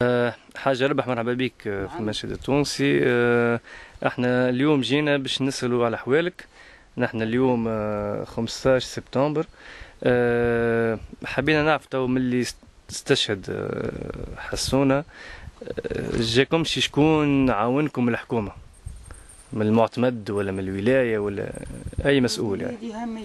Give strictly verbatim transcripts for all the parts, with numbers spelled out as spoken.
حاجة ربح مرحبا بك في المشهد التونسي. احنا اليوم جينا باش نسألوا على أحوالك. نحن اليوم خمسطاش سبتمبر. حبينا نعرف تو ملي استشهد حسونة جاكم شي شكون عاونكم من الحكومة، من المعتمد ولا من الولاية ولا أي مسؤول يعني؟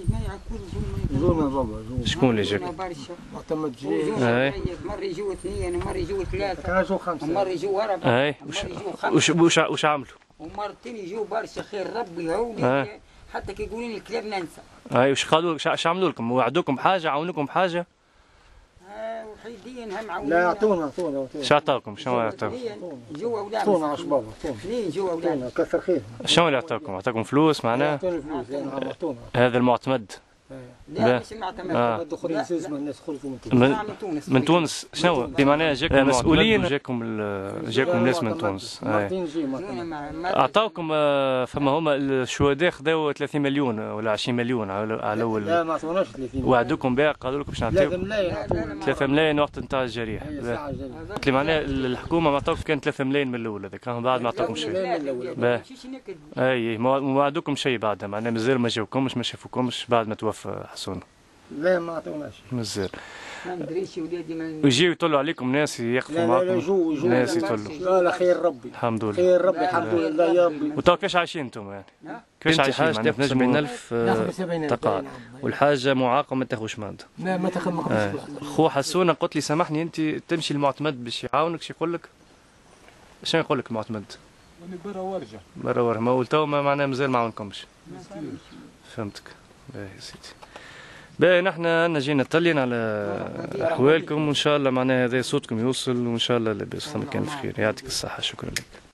شكون اللي جاك؟ معتمد جاي مرة يجوا اثنين ومرة يجوا ثلاثة ومرة يجوا أربعة. أي وش وش وش عملوا؟ ومرة ثانية يجوا برشا خير ربي يعاوني حتى كي يقولون لي الكلام ننسى. أي وش قالوا؟ ش عملوا لكم؟ وعدوكم بحاجة؟ عاونوكم بحاجة؟ وحيدين هم عاونونا. لا يعطونا يعطونا. شو عطاوكم؟ شنو عطاوكم؟ جوا أولاد. عطونا عشبابة. اثنين جوا أولاد. كثر خير. شنو اللي عطاوكم؟ عطاكم فلوس معناها؟ عطونا فلوس يعني عطونا. هذا المعتمد. لا مش المعتمد. آه. دخلوا يسلموا الناس خرجوا من تونس. من, تونس. من تونس شنو؟ بمعنى جاكم مسؤولين جاكم جاكم ناس من تونس. عطاوكم فما هما الشهداء خذاو ثلاثين مليون ولا عشرين مليون على اول. لا ما عطوناش ثلاثين. وعدوكم بها قالوا لكم باش نعطيوكم ثلاثة ملايين. ثلاثة ملايين وقت نتاع الجريح. اللي معناها الحكومه ما عطاوكم كان ثلاثة ملايين من الاول، هذاك بعد ما عطاوكم شيء. اي ما وعدوكم شيء بعدها، معناها مازال ما جاوكمش ما شافوكمش بعد ما توفى حسونة. لا ما عطوناش مازال. ما ندريش ولادي ما ويجيو يطلوا عليكم ناس يقفوا معكم. لا لا جو جو ناس يطلوا. لا لا خير ربي. الحمد لله. خير ربي الحمد لله يا ربي. وتو كيفاش عايشين انتم يعني؟ كيفاش عايشين؟ تاخذ سبعين ألف تقاعد والحاجة معاقة ما تاخذش مادة. لا ما تاخذ ما خو حسونة قلت لي سامحني أنت تمشي المعتمد باش يعاونك شو يقول لك؟ شنو يقول لك المعتمد؟ برا وارجع. برا وارجع ما قلتو ما معناها مازال ما عاونكمش. فهمتك. باهي يا سيدي. باهي نحن جينا نطلين على احوالكم وان شاء الله معناها هذا صوتكم يوصل وان شاء الله لاباس في مكان في خير. يعطيك الصحة، شكرا لك.